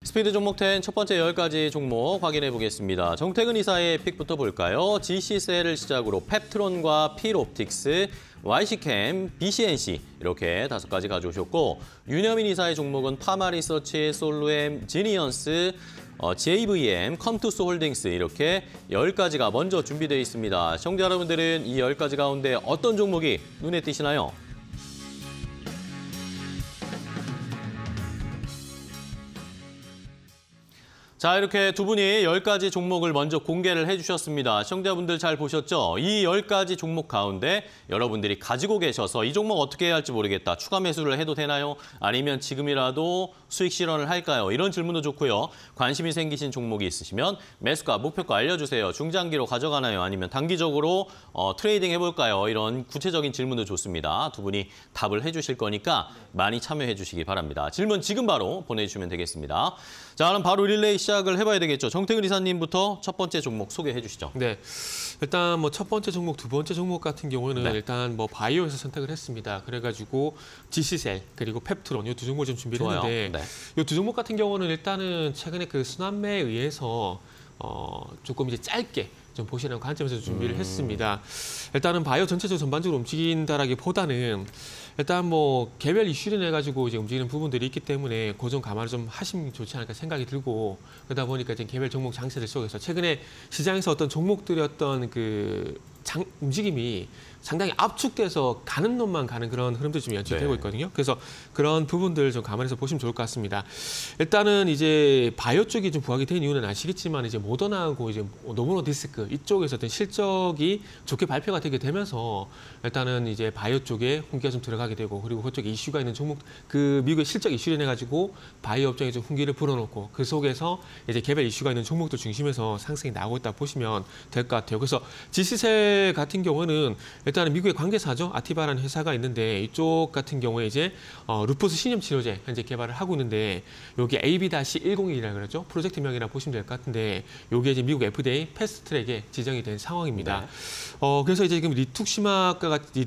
스피드 종목 10 첫 번째 10가지 종목 확인해 보겠습니다. 정태근 이사의 픽부터 볼까요? GC셀을 시작으로 펩트론과 필옵틱스, YC캠, BCNC 이렇게 5가지 가져오셨고 윤여민 이사의 종목은 파마리서치, 솔루엠, 지니언스, JVM, 컴투스 홀딩스 이렇게 10가지가 먼저 준비되어 있습니다. 시청자 여러분들은 이 10가지 가운데 어떤 종목이 눈에 띄시나요? 자, 이렇게 두 분이 10가지 종목을 먼저 공개를 해주셨습니다. 시청자분들 잘 보셨죠? 이 10가지 종목 가운데 여러분들이 가지고 계셔서 이 종목 어떻게 해야 할지 모르겠다. 추가 매수를 해도 되나요? 아니면 지금이라도 수익 실현을 할까요? 이런 질문도 좋고요. 관심이 생기신 종목이 있으시면 매수가, 목표가 알려주세요. 중장기로 가져가나요? 아니면 단기적으로 트레이딩 해볼까요? 이런 구체적인 질문도 좋습니다. 두 분이 답을 해주실 거니까 많이 참여해 주시기 바랍니다. 질문 지금 바로 보내주시면 되겠습니다. 자, 그럼 바로 릴레이 시작을 해봐야 되겠죠. 정태근 이사님부터 첫 번째 종목 소개해 주시죠. 네, 일단 뭐 첫 번째 종목, 두 번째 종목 같은 경우는 일단 뭐 바이오에서 선택을 했습니다. 그래가지고 GC셀 그리고 펩트론 이 두 종목을 좀 준비를 했는데 이 두 종목 같은 경우는 일단은 최근에 그 순환매에 의해서 조금 이제 짧게 좀 보시는 관점에서 준비를 했습니다. 일단은 바이오 전체적으로 전반적으로 움직인다라기보다는 일단 뭐 개별 이슈를 내 가지고 이제 움직이는 부분들이 있기 때문에 그 점 감안을 좀 하시면 좋지 않을까 생각이 들고 그러다 보니까 이제 개별 종목 장세들 속에서 최근에 시장에서 어떤 종목들의 어떤 그 움직임이 상당히 압축돼서 가는 놈만 가는 그런 흐름들이 좀 연출되고 있거든요. 그래서 그런 부분들 좀 감안해서 보시면 좋을 것 같습니다. 일단은 이제 바이오 쪽이 좀 부각이 된 이유는 아시겠지만 이제 모더나하고 이제 노보노 디스크 이쪽에서 어떤 실적이 좋게 발표가 되게 되면서 일단은 이제 바이오 쪽에 훈기가 좀 들어가게 되고 그리고 그쪽에 이슈가 있는 종목 그 미국의 실적 이슈를 내 가지고 바이오 업종에 좀 훈기를 불어넣고 그 속에서 이제 개별 이슈가 있는 종목들 중심에서 상승이 나오고 있다 보시면 될 것 같아요. 그래서 GC셀 같은 경우는 일단은 미국의 관계사죠. 아티바라는 회사가 있는데 이쪽 같은 경우에 이제 루푸스 신염 치료제 현재 개발을 하고 있는데 여기 AB-101이라고 그러죠. 프로젝트명이라 보시면 될 것 같은데 여기에 이제 미국 FDA 패스트트랙에 지정이 된 상황입니다. 그래서 이제 지금 리툭시막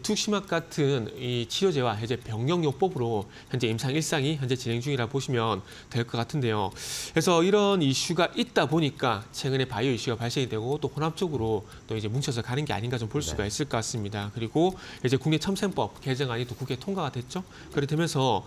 같은 이 치료제와 이제 병용요법으로 현재 임상 1상이 현재 진행 중이라 보시면 될 것 같은데요. 그래서 이런 이슈가 있다 보니까 최근에 바이오 이슈가 발생이 되고 또 혼합적으로 또 이제 뭉쳐서 가는 게 아닌가 좀 볼 수가 있을 것 같습니다. 그리고 이제 국내 첨센법 개정안이 또 국회에 통과가 됐죠. 그렇게 되면서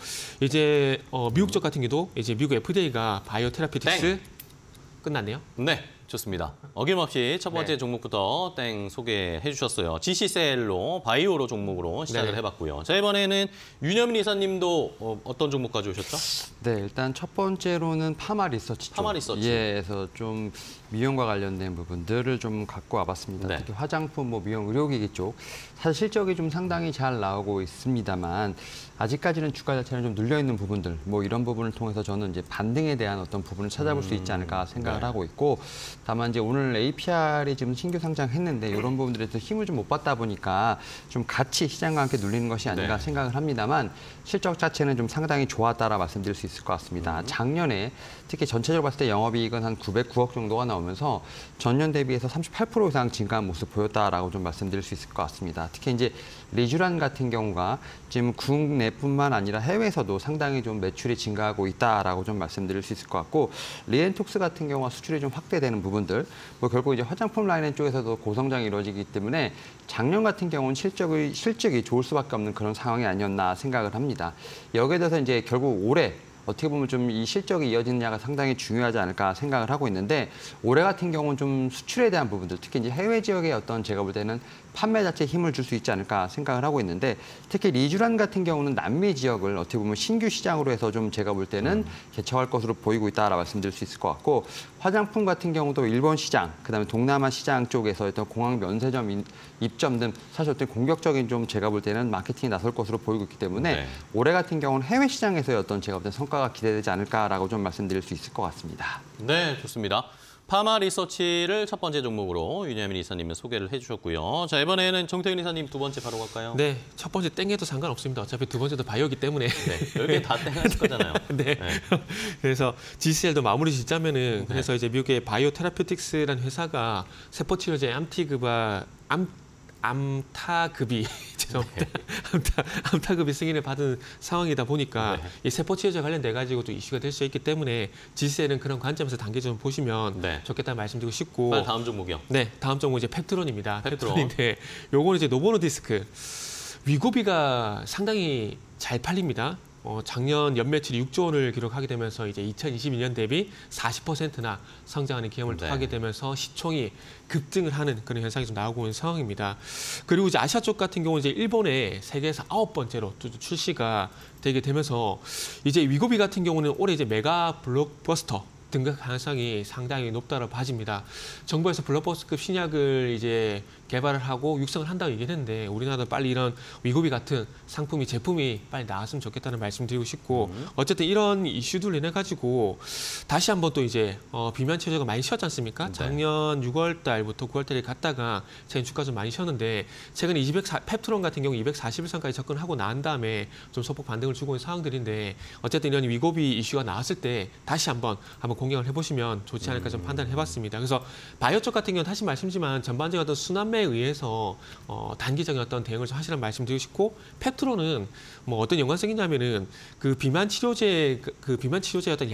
이제 미국 쪽 같은 경우도 이제 미국 FDA가 바이오 테라피틱스 끝났네요. 네, 좋습니다. 어김없이 첫 번째 종목부터 땡 소개해 주셨어요. GC셀로 바이오로 종목으로 시작을 해봤고요. 자, 이번에는 윤여민 이사님도 어떤 종목 가져오셨죠? 네, 일단 첫 번째로는 파마리서치 쪽. 파마리서치. 그래서 좀 미용과 관련된 부분들을 좀 갖고 와봤습니다. 특히 화장품, 뭐 미용, 의료기기 쪽. 사실 실적이 좀 상당히 잘 나오고 있습니다만 아직까지는 주가 자체는 좀 눌려있는 부분들, 뭐 이런 부분을 통해서 저는 이제 반등에 대한 어떤 부분을 찾아볼 수 있지 않을까 생각을 하고 있고 다만 이제 오늘 APR이 지금 신규 상장했는데 이런 부분들에 서 힘을 좀 못 받다 보니까 좀 같이 시장과 함께 눌리는 것이 아닌가 생각을 합니다만 실적 자체는 좀 상당히 좋았다라 말씀드릴 수 있을 것 같습니다. 작년에 특히 전체적으로 봤을 때 영업이익은 한 909억 정도가 나오면서 전년 대비해서 38% 이상 증가한 모습 보였다라고 좀 말씀드릴 수 있을 것 같습니다. 특히 이제 리쥬란 같은 경우가 지금 국내뿐만 아니라 해외에서도 상당히 좀 매출이 증가하고 있다라고 좀 말씀드릴 수 있을 것 같고 리엔톡스 같은 경우가 수출이 좀 확대되는 부분들 뭐 결국 이제 화장품 라인 쪽에서도 고성장이 이루어지기 때문에 작년 같은 경우는 실적이 좋을 수밖에 없는 그런 상황이 아니었나 생각을 합니다. 여기에 대해서 이제 결국 올해 어떻게 보면 좀 이 실적이 이어지느냐가 상당히 중요하지 않을까 생각을 하고 있는데 올해 같은 경우는 좀 수출에 대한 부분들 특히 이제 해외 지역의 어떤 제가 볼 때는 판매 자체에 힘을 줄 수 있지 않을까 생각을 하고 있는데 특히 리쥬란 같은 경우는 남미 지역을 어떻게 보면 신규 시장으로 해서 좀 제가 볼 때는 개척할 것으로 보이고 있다라 말씀드릴 수 있을 것 같고 화장품 같은 경우도 일본 시장, 그다음에 동남아 시장 쪽에서 어떤 공항 면세점 입점 등 사실 어떤 공격적인 좀 제가 볼 때는 마케팅이 나설 것으로 보이고 있기 때문에 올해 같은 경우는 해외 시장에서의 어떤 제가 볼 때 성과가 기대되지 않을까라고 좀 말씀드릴 수 있을 것 같습니다. 네, 좋습니다. 파마 리서치를 첫 번째 종목으로 윤여민 이사님은 소개를 해주셨고요. 자, 이번에는 정태근 이사님 두 번째 바로 갈까요? 네, 첫 번째 땡해도 상관없습니다. 어차피 두 번째도 바이오기 때문에. 네, 10개 다 땡하실 거잖아요. 네. 그래서 GCL도 마무리 짓자면은 그래서 이제 미국의 바이오 테라피틱스라는 회사가 세포 치료제 암타급이 죄송합니다. 암타급이 승인을 받은 상황이다 보니까 이 세포 치료제 관련돼 가지고 또 이슈가 될 수 있기 때문에 지셀은 그런 관점에서 단계적으로 보시면 좋겠다는 말씀드리고 싶고. 다음 종목이요. 네, 다음 종목 이제 펩트론입니다. 펩트론. 펩트론인데 요거는 이제 노보노디스크 위고비가 상당히 잘 팔립니다. 작년 연매출이 6조 원을 기록하게 되면서 이제 2021년 대비 40%나 성장하는 기염을 하게 되면서 시총이 급등을 하는 그런 현상이 좀 나오고 있는 상황입니다. 그리고 이제 아시아 쪽 같은 경우는 이제 일본에 세계에서 9번째로 출시가 되게 되면서 이제 위고비 같은 경우는 올해 이제 메가 블록버스터 등극 가능성이 상당히 높다고 봐집니다. 정부에서 블록버스터급 신약을 이제 개발을 하고 육성을 한다고 얘기했는데 우리나라도 빨리 이런 위고비 같은 상품이 제품이 빨리 나왔으면 좋겠다는 말씀드리고 싶고 어쨌든 이런 이슈들로 인해 가지고 다시 한번 또 이제 비만 치료제가 많이 쉬었지 않습니까? 작년 6월 달부터 9월 달에 갔다가 최근 주가 좀 많이 쉬었는데 최근 펩트론 같은 경우 241선까지 접근하고 난 다음에 좀 소폭 반등을 주고 있는 상황들인데 어쨌든 이런 위고비 이슈가 나왔을 때 다시 한번 공략을 해보시면 좋지 않을까 좀 판단을 해봤습니다. 그래서 바이오 쪽 같은 경우는 다시 말씀드리지만 전반적인 어떤 순환매에 의해서 단기적인 어떤 대응을 좀 하시라는 말씀드리고 싶고 펩트론은 뭐 어떤 연관성이냐면은 그 비만 치료제 어떤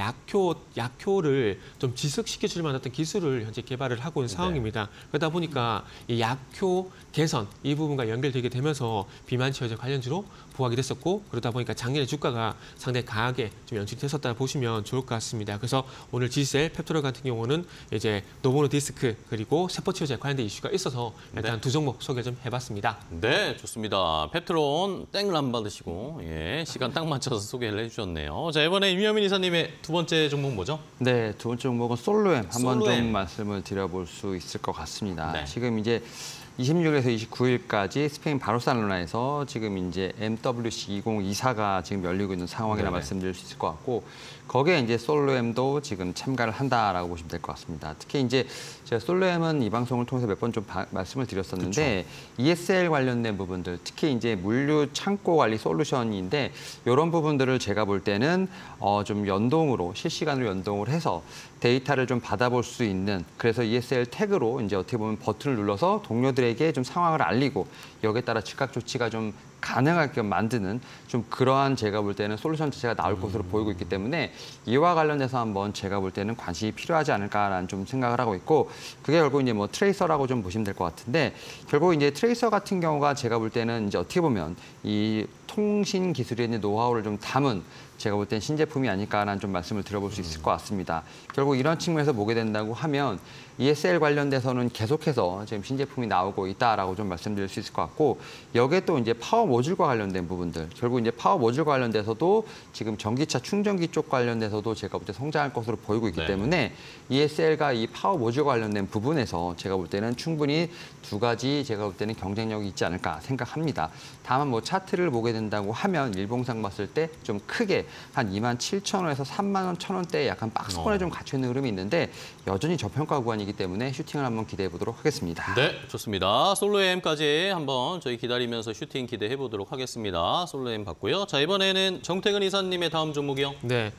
약효를 좀 지속시켜줄 만한 어떤 기술을 현재 개발을 하고 있는 상황입니다. 그러다 보니까 이 약효 개선 이 부분과 연결되게 되면서 비만 치료제 관련주로 부각이 됐었고 그러다 보니까 작년에 주가가 상당히 강하게 좀 연출이 됐었다 보시면 좋을 것 같습니다. 그래서 오늘 지셀, 펩트론 같은 경우는 이제 노보노디스크 그리고 세포 치료제 관련된 이슈가 있어서 일단 두 종목 소개 좀 해봤습니다. 네, 좋습니다. 펩트론 땡을 안 받으시고 시간 딱 맞춰서 소개를 해주셨네요. 자, 이번에 임여민 이사님의 두 번째 종목 뭐죠? 네, 두 번째 종목은 솔로엠 한번 좀 말씀을 드려볼 수 있을 것 같습니다. 지금 이제 26일에서 29일까지 스페인 바르셀로나에서 지금 이제 MWC 2024가 지금 열리고 있는 상황이라 말씀드릴 수 있을 것 같고 거기에 이제 솔로엠도 지금 참가를 한다라고 보시면 될 것 같습니다. 특히 이제 제가 솔로엠은 이 방송을 통해서 몇 번 좀 말씀을 드렸었는데 ESL 관련된 부분들, 특히 이제 물류 창고 관리 솔루션인데 이런 부분들을 제가 볼 때는 좀 연동으로 실시간으로 연동을 해서 데이터를 좀 받아볼 수 있는 그래서 ESL 태그로 이제 어떻게 보면 버튼을 눌러서 동료들에게 좀 상황을 알리고 여기에 따라 즉각 조치가 좀 가능하게 만드는 좀 그러한 제가 볼 때는 솔루션 자체가 나올 것으로 보이고 있기 때문에 이와 관련해서 한번 제가 볼 때는 관심이 필요하지 않을까라는 좀 생각을 하고 있고 그게 결국 이제 뭐 트레이서라고 좀 보시면 될 것 같은데 결국 이제 트레이서 같은 경우가 제가 볼 때는 이제 어떻게 보면 이 통신 기술에 있는 노하우를 좀 담은 제가 볼 땐 신제품이 아닐까라는 좀 말씀을 드려볼 수 있을 것 같습니다. 결국 이런 측면에서 보게 된다고 하면 ESL 관련돼서는 계속해서 지금 신제품이 나오고 있다라고 좀 말씀드릴 수 있을 것 같고 여기에 또 이제 파워 모듈과 관련된 부분들 결국 이제 파워 모듈과 관련돼서도 지금 전기차 충전기 쪽 관련돼서도 제가 볼 때 성장할 것으로 보이고 있기 때문에 ESL과 이 파워 모듈과 관련된 부분에서 제가 볼 때는 충분히 두 가지 제가 볼 때는 경쟁력이 있지 않을까 생각합니다. 다만 뭐 차트를 보게 된다고 하면 일봉상 봤을 때 좀 크게 한 27,000원에서 31,000원대에 약간 박스권에 좀 갇혀 있는 흐름이 있는데 여전히 저평가 구간이기 때문에 슈팅을 한번 기대해 보도록 하겠습니다. 네, 좋습니다. 솔로엠까지 한번 저희 기다리면서 슈팅 기대해 보도록 하겠습니다. 솔로엠 봤고요. 자, 이번에는 정태근 이사님의 다음 종목이요. 네,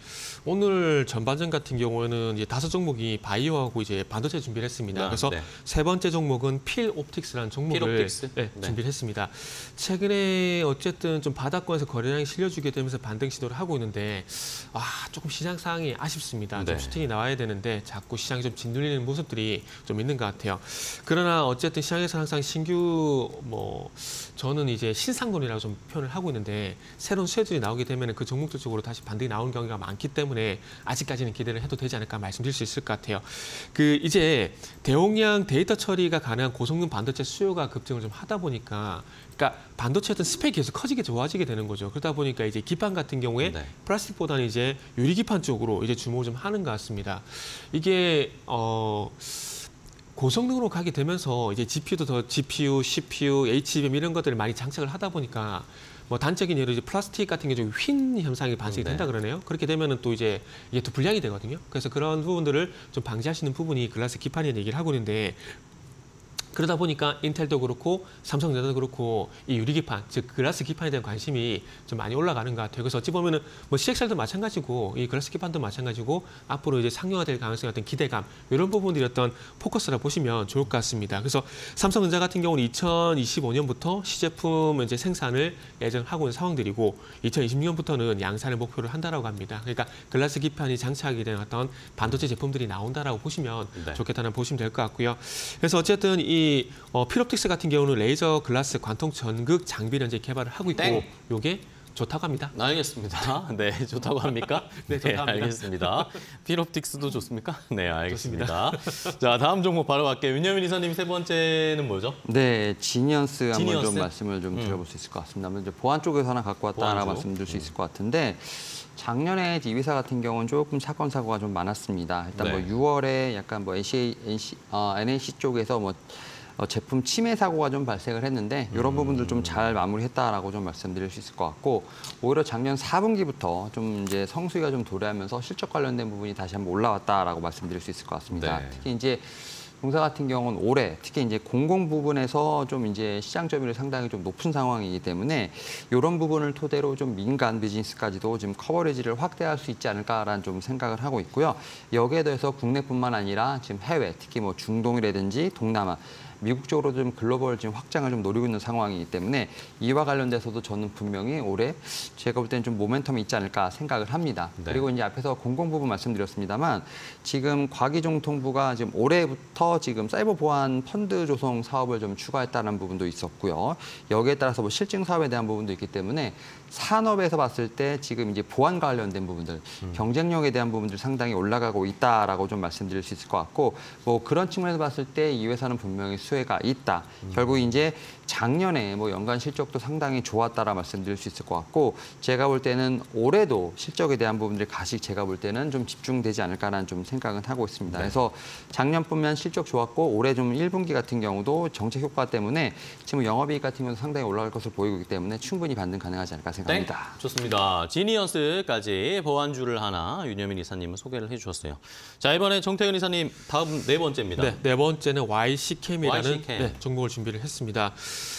오늘 전반전 같은 경우에는 이제 5종목이 바이오하고 이제 반도체 준비를 했습니다. 그래서 세 번째 종목은 필옵틱스라는 종목을 준비를 했습니다. 최근에 어쨌든 좀 바닥권에서 거래량이 실려주게 되면서 반등 시도를 하고 있는데 조금 시장 상황이 아쉽습니다. 좀 슈팅이 나와야 되는데 자꾸 시장이 좀 짓눌리는 모습들이 좀 있는 것 같아요. 그러나 어쨌든 시장에서 항상 신규 저는 이제 신상론이라고 좀 표현을 하고 있는데 새로운 수혜들이 나오게 되면 그 종목들 쪽으로 다시 반등이 나오는 경우가 많기 때문에 아직까지는 기대를 해도 되지 않을까 말씀드릴 수 있을 것 같아요. 이제 대용량 데이터 처리가 가능한 고성능 반도체 수요가 급증을 좀 하다 보니까 그러니까 반도체 어떤 스펙이 계속 커지게 좋아지게 되는 거죠. 그러다 보니까 이제 기판 같은 경우에 플라스틱보다는 이제 유리 기판 쪽으로 이제 주목을 좀 하는 것 같습니다. 이게 고성능으로 가게 되면서 이제 GPU도 더 GPU, CPU, HBM 이런 것들을 많이 장착을 하다 보니까 뭐 단적인 예로 이제 플라스틱 같은 게 좀 휜 현상이 발생이 된다 그러네요. 그렇게 되면은 또 이제 이게 또 불량이 되거든요. 그래서 그런 부분들을 좀 방지할 수 있는 부분이 글라스 기판이라는 얘기를 하고 있는데 그러다 보니까 인텔도 그렇고 삼성전자도 그렇고 이 유리기판, 즉 글라스 기판에 대한 관심이 좀 많이 올라가는 것 같아요. 그래서 어찌 보면은 뭐 CXL도 마찬가지고 이 글라스 기판도 마찬가지고 앞으로 이제 상용화될 가능성이 어떤 기대감 이런 부분들이 어떤 포커스라 보시면 좋을 것 같습니다. 그래서 삼성전자 같은 경우는 2025년부터 시제품 이제 생산을 예정하고 있는 상황들이고 2026년부터는 양산을 목표로 한다라고 합니다. 그러니까 글라스 기판이 장착이 된 어떤 반도체 제품들이 나온다라고 보시면 좋겠다는 보시면 될 것 같고요. 그래서 어쨌든 이 필옵틱스 같은 경우는 레이저 글라스 관통 전극 장비를 이제 개발을 하고 있고 요게 좋다고 합니다. 알겠습니다. 네, 좋다고 합니까? 네, 좋다고 합니다. 알겠습니다. 필옵틱스도 좋습니까? 네, 알겠습니다. 자, 다음 종목 바로 갈게요. 윤여민 이사님 세 번째는 뭐죠? 네, 지니언스 한번 지니언스? 좀 말씀을 좀 드려볼 수 있을 것 같습니다. 먼저 보안 쪽에서 하나 갖고 왔다라고 말씀드릴 수 있을 것 같은데 작년에 이 회사 같은 경우는 조금 사건 사고가 좀 많았습니다. 일단 뭐 6월에 약간 뭐 NAC 쪽에서 뭐 제품 침해 사고가 좀 발생을 했는데 이런 부분들 좀 잘 마무리했다라고 좀 말씀드릴 수 있을 것 같고 오히려 작년 4분기부터 좀 이제 성수기가 좀 도래하면서 실적 관련된 부분이 다시 한번 올라왔다라고 말씀드릴 수 있을 것 같습니다. 네. 특히 이제 동사 같은 경우는 올해 특히 이제 공공 부분에서 좀 이제 시장 점유율이 상당히 좀 높은 상황이기 때문에 이런 부분을 토대로 좀 민간 비즈니스까지도 지금 커버리지를 확대할 수 있지 않을까라는 좀 생각을 하고 있고요. 여기에 더해서 국내뿐만 아니라 지금 해외, 특히 뭐 중동이라든지 동남아 미국 쪽으로 좀 글로벌 지금 확장을 좀 노리고 있는 상황이기 때문에 이와 관련돼서도 저는 분명히 올해 제가 볼 때는 좀 모멘텀이 있지 않을까 생각을 합니다. 네. 그리고 이제 앞에서 공공 부분 말씀드렸습니다만 지금 과기정통부가 지금 올해부터 지금 사이버 보안 펀드 조성 사업을 좀 추가했다는 부분도 있었고요. 여기에 따라서 뭐 실증 사업에 대한 부분도 있기 때문에 산업에서 봤을 때 지금 이제 보안 관련된 부분들, 경쟁력에 대한 부분들 상당히 올라가고 있다라고 좀 말씀드릴 수 있을 것 같고 뭐 그런 측면에서 봤을 때 이 회사는 분명히 수혜가 있다. 결국 이제 작년에 뭐 연간 실적도 상당히 좋았다라 말씀드릴 수 있을 것 같고 제가 볼 때는 올해도 실적에 대한 부분들이 가시 제가 볼 때는 좀 집중되지 않을까라는 좀 생각은 하고 있습니다. 그래서 작년뿐만 실적 좋았고 올해 좀 1분기 같은 경우도 정책 효과 때문에 지금 영업이익 같은 경우도 상당히 올라갈 것으로 보이고 있기 때문에 충분히 반등 가능하지 않을까 생각합니다. 좋습니다. 지니언스까지 보안주를 하나 윤여민 이사님은 소개를 해주셨어요. 자, 이번에 정태근 이사님 다음 네 번째입니다. 네, 네 번째는 YC캠이라는 YC캠. 종목을 준비를 했습니다.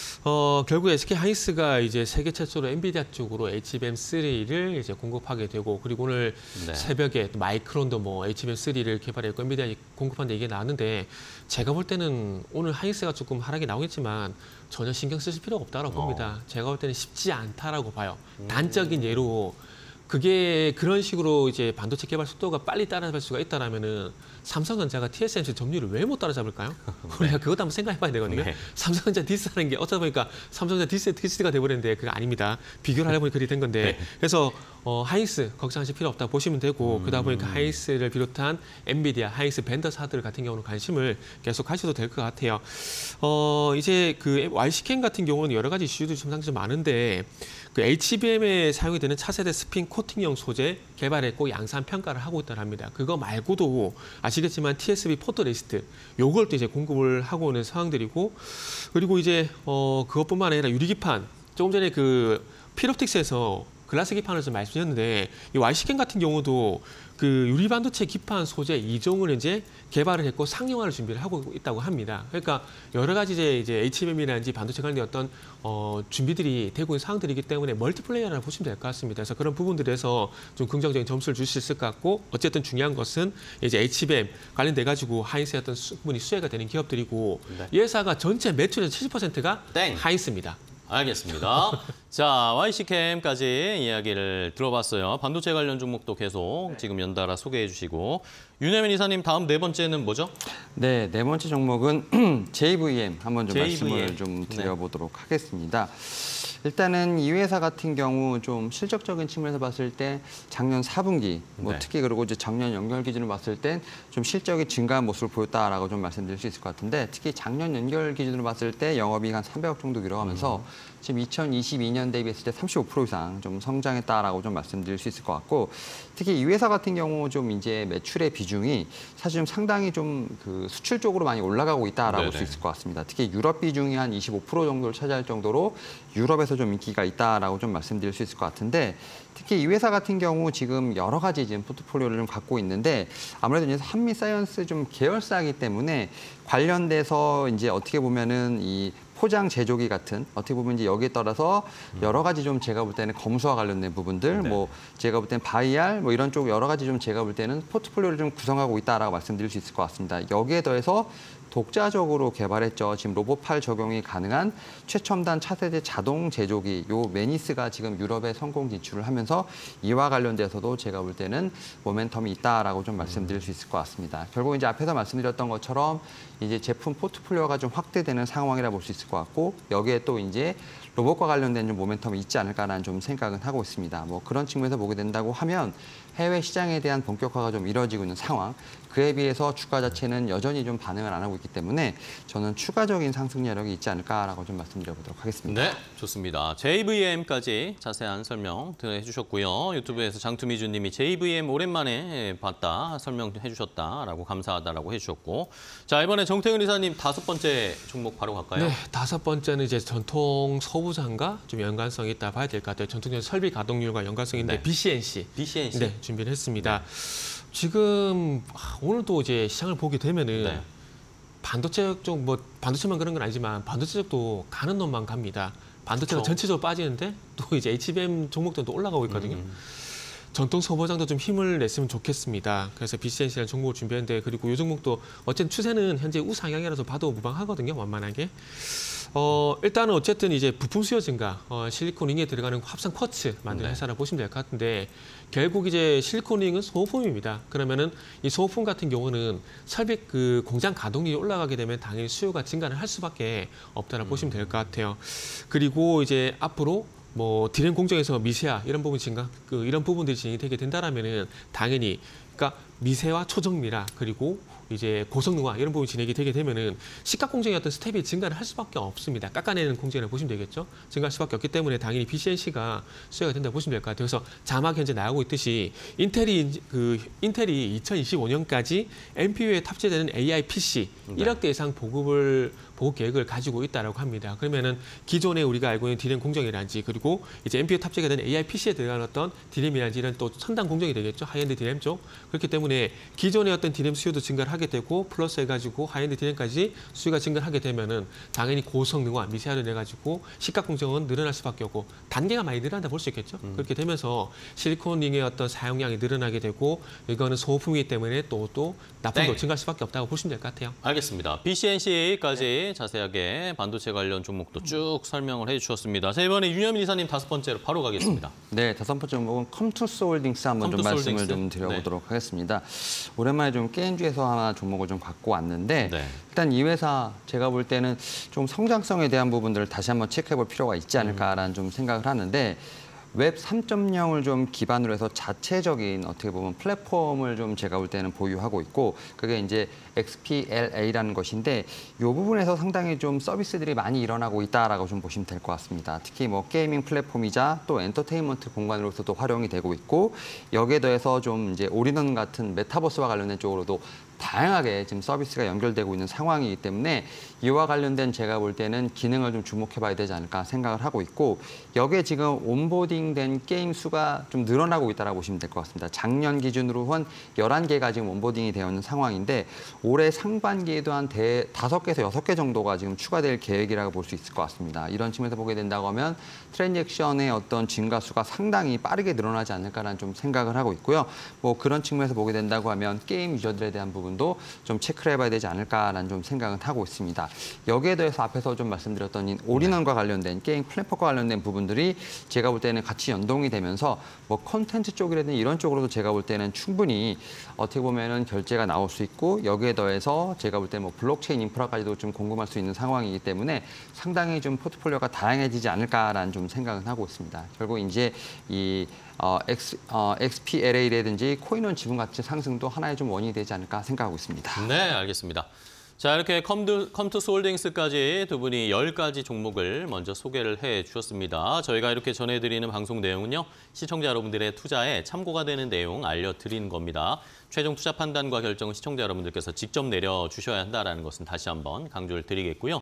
결국 SK 하이닉스가 이제 세계 최초로 엔비디아 쪽으로 HBM3를 이제 공급하게 되고 그리고 오늘 새벽에 마이크론도 뭐 HBM3를 개발했고 엔비디아 공급한데 이게 나왔는데 제가 볼 때는 오늘 하이닉스가 조금 하락이 나오겠지만 전혀 신경 쓰실 필요가 없다고 봅니다. 제가 볼 때는 쉽지 않다라고 봐요. 단적인 예로 그게 그런 식으로 이제 반도체 개발 속도가 빨리 따라잡을 수가 있다라면은 삼성전자가 TSMC 점유율을 왜 못 따라잡을까요? 우리가 그것도 한번 생각해봐야 되거든요. 삼성전자 디스하는 게 어쩌다 보니까 삼성전자 디스가 돼버렸는데 그거 아닙니다. 비교를 하려고 그리 된 건데 그래서 하이닉스 걱정하실 필요 없다 보시면 되고 그러다 보니까 하이닉스를 비롯한 엔비디아, 하이닉스 벤더사들 같은 경우는 관심을 계속 가셔도 될 것 같아요. 이제 그 YC캠 같은 경우는 여러 가지 이슈들이 상당히 좀 많은데 그 HBM에 사용이 되는 차세대 스핀 코팅형 소재 개발했고 양산 평가를 하고 있다고 합니다. 그거 말고도 아시겠지만 TSV 포토레시스트 요걸 또 이제 공급을 하고 있는 상황들이고 그리고 이제 그것뿐만 아니라 유리기판 조금 전에 그 필옵틱스에서 글라스 기판을 좀 말씀드렸는데 이 YC캠 같은 경우도 그 유리 반도체 기판 소재 2종을 이제 개발을 했고 상용화를 준비를 하고 있다고 합니다. 그러니까 여러 가지 이제 HBM이라든지 반도체 관련 어떤 준비들이 되고 있는 상황들이기 때문에 멀티플레이어라고 보시면 될 것 같습니다. 그래서 그런 부분들에서 좀 긍정적인 점수를 줄 수 있을 것 같고 어쨌든 중요한 것은 이제 HBM 관련돼 가지고 하이닉스의 어떤 부분이 수혜가 되는 기업들이고 이 회사가 전체 매출의 70%가 하이닉스입니다. 알겠습니다. 자, YC캠까지 이야기를 들어봤어요. 반도체 관련 종목도 계속 지금 연달아 소개해 주시고 윤여민 이사님 다음 네 번째는 뭐죠? 네, 네 번째 종목은 JVM 한번 좀 JVM. 말씀을 좀 드려보도록 하겠습니다. 일단은 이 회사 같은 경우 좀 실적적인 측면에서 봤을 때 작년 4분기 뭐 특히 그리고 이제 작년 연결 기준으로 봤을 때 좀 실적이 증가한 모습을 보였다라고 좀 말씀드릴 수 있을 것 같은데 특히 작년 연결 기준으로 봤을 때 영업이익 한 300억 정도 기록하면서 지금 2022년 대비했을 때 35% 이상 좀 성장했다라고 좀 말씀드릴 수 있을 것 같고, 특히 이 회사 같은 경우 좀 이제 매출의 비중이 사실 좀 상당히 좀 그 수출 쪽으로 많이 올라가고 있다라고 볼 수 있을 것 같습니다. 특히 유럽 비중이 한 25% 정도를 차지할 정도로 유럽에서 좀 인기가 있다라고 좀 말씀드릴 수 있을 것 같은데, 특히 이 회사 같은 경우 지금 여러 가지 지금 포트폴리오를 좀 갖고 있는데, 아무래도 이제 한미사이언스 좀 계열사이기 때문에 관련돼서 이제 어떻게 보면은 이 포장 제조기 같은, 어떻게 보면 이제 여기에 따라서 여러 가지 좀 제가 볼 때는 검수와 관련된 부분들, 뭐 제가 볼 때는 바이알 뭐 이런 쪽 여러 가지 좀 제가 볼 때는 포트폴리오를 좀 구성하고 있다라고 말씀드릴 수 있을 것 같습니다. 여기에 더해서 독자적으로 개발했죠. 지금 로봇팔 적용이 가능한 최첨단 차세대 자동 제조기, 요 메니스가 지금 유럽에 성공 진출을 하면서 이와 관련돼서도 제가 볼 때는 모멘텀이 있다라고 좀 말씀드릴 수 있을 것 같습니다. 결국 이제 앞에서 말씀드렸던 것처럼 이제 제품 포트폴리오가 좀 확대되는 상황이라 볼 수 있을 것 같고, 여기에 또 이제 로봇과 관련된 좀 모멘텀이 있지 않을까라는 좀 생각은 하고 있습니다. 뭐 그런 측면에서 보게 된다고 하면 해외 시장에 대한 본격화가 좀 이뤄지고 있는 상황, 그에 비해서 주가 자체는 여전히 좀 반응을 안 하고 있기 때문에 저는 추가적인 상승 여력이 있지 않을까라고 좀 말씀드려보도록 하겠습니다. 네, 좋습니다. JVM까지 자세한 설명 해주셨고요. 유튜브에서 장투미주님이 JVM 오랜만에 봤다, 설명해 주셨다라고 감사하다라고 해주셨고, 자 이번에 정태근 이사님 5번째 종목 바로 갈까요? 네, 5번째는 이제 전통 소부장과 좀 연관성이 있다 봐야 될 것 같아요. 전통적인 설비 가동률과 연관성이 있는데 BCNC. BCNC. 준비를 했습니다. 지금 오늘도 이제 시장을 보게 되면은 반도체 쪽, 뭐 반도체만 그런 건 아니지만 반도체 쪽도 가는 놈만 갑니다. 반도체가 전체적으로 빠지는데 또 이제 HBM 종목들도 올라가고 있거든요. 전통 소보장도 좀 힘을 냈으면 좋겠습니다. 그래서 BCNC라는 종목을 준비했는데, 그리고 이 종목도 어쨌든 추세는 현재 우상향이라서 봐도 무방하거든요, 완만하게. 일단은 어쨌든 이제 부품 수요 증가, 실리콘링에 들어가는 합성 쿼츠 만드는 회사라 보시면 될 것 같은데, 결국 이제 실리콘링은 소모품입니다. 그러면은 이 소모품 같은 경우는 설비 그 공장 가동률이 올라가게 되면 당연히 수요가 증가를 할 수밖에 없다라고 보시면 될 것 같아요. 그리고 이제 앞으로 뭐 디램 공정에서 미세화 이런 부분 증가, 이런 부분들이 진행이 되게 된다라면은 당연히, 그러니까 미세화, 초정밀화, 그리고 이제 고성능화 이런 부분이 진행이 되게 되면은 시가 공정의 어떤 스텝이 증가를 할 수밖에 없습니다. 깎아내는 공정이라고 보시면 되겠죠. 증가할 수밖에 없기 때문에 당연히 BCNC가 수혜가 된다고 보시면 될 것 같아요. 그래서 자막 현재 나오고 있듯이 인텔이 2025년까지 NPU에 탑재되는 AI PC 1억 대 이상 보급 계획을 가지고 있다라고 합니다. 그러면은 기존에 우리가 알고 있는 디램 공정이라든지, 그리고 이제 NPU 탑재가 되는 AI PC에 들어간 어떤 디램이라든지 이런 또 첨단 공정이 되겠죠. 하이엔드 디램 쪽. 그렇기 때문에 기존의 어떤 디램 수요도 증가를 하게 되고, 플러스 해가지고 하이엔드 디램까지 수요가 증가를 하게 되면은 당연히 고성능화, 미세화를 내가지고 시가 공정은 늘어날 수밖에 없고 단계가 많이 늘어난다 볼 수 있겠죠. 그렇게 되면서 실리콘링의 어떤 사용량이 늘어나게 되고, 이거는 소모품이기 때문에 또 납품도 증가할 수밖에 없다고 보시면 될 것 같아요. 알겠습니다. BCNC까지 자세하게 반도체 관련 종목도 쭉 설명을 해주셨습니다. 자, 이번에 윤여민 이사님 5번째로 바로 가겠습니다. 네, 5번째 종목은 컴투스 홀딩스 한번 좀 말씀을 좀 드려보도록 하겠습니다. 오랜만에 좀 게임주에서 하나 종목을 좀 갖고 왔는데, 일단 이 회사 제가 볼 때는 좀 성장성에 대한 부분들을 다시 한번 체크해볼 필요가 있지 않을까라는 좀 생각을 하는데, 웹 3.0을 좀 기반으로 해서 자체적인 어떻게 보면 플랫폼을 좀 제가 볼 때는 보유하고 있고, 그게 이제 XPLA라는 것인데, 이 부분에서 상당히 좀 서비스들이 많이 일어나고 있다라고 좀 보시면 될 것 같습니다. 특히 뭐 게이밍 플랫폼이자 또 엔터테인먼트 공간으로서도 활용이 되고 있고, 여기에 더해서 좀 이제 올인원 같은 메타버스와 관련된 쪽으로도 다양하게 지금 서비스가 연결되고 있는 상황이기 때문에 이와 관련된 제가 볼 때는 기능을 좀 주목해봐야 되지 않을까 생각을 하고 있고, 여기에 지금 온보딩된 게임 수가 좀 늘어나고 있다고 보시면 될 것 같습니다. 작년 기준으로 한 11개가 지금 온보딩이 되어 있는 상황인데, 올해 상반기에도 한 5개에서 6개 정도가 지금 추가될 계획이라고 볼 수 있을 것 같습니다. 이런 측면에서 보게 된다고 하면 트랜잭션의 어떤 증가수가 상당히 빠르게 늘어나지 않을까라는 좀 생각을 하고 있고요. 뭐 그런 측면에서 보게 된다고 하면 게임 유저들에 대한 부분도 좀 체크를 해봐야 되지 않을까라는 좀 생각은 하고 있습니다. 여기에 대해서 앞에서 좀 말씀드렸던 올인원과 관련된 게임 플랫폼과 관련된 부분들이 제가 볼 때는 같이 연동이 되면서 뭐 콘텐츠 쪽이라든지 이런 쪽으로도 제가 볼 때는 충분히 어떻게 보면은 결제가 나올 수 있고, 여기에 더해서 제가 볼 때 뭐 블록체인 인프라까지도 좀 공급할 수 있는 상황이기 때문에 상당히 좀 포트폴리오가 다양해지지 않을까라는 좀 생각은 하고 있습니다. 결국 이제 이 XPLA라든지 코인원 지분 가치 상승도 하나의 좀 원인이 되지 않을까 생각하고 있습니다. 네, 알겠습니다. 자, 이렇게 컴투스 홀딩스까지 두 분이 10가지 종목을 먼저 소개를 해 주셨습니다. 저희가 이렇게 전해드리는 방송 내용은요, 시청자 여러분들의 투자에 참고가 되는 내용 알려드리는 겁니다. 최종 투자 판단과 결정은 시청자 여러분들께서 직접 내려주셔야 한다는 것은 다시 한번 강조를 드리겠고요.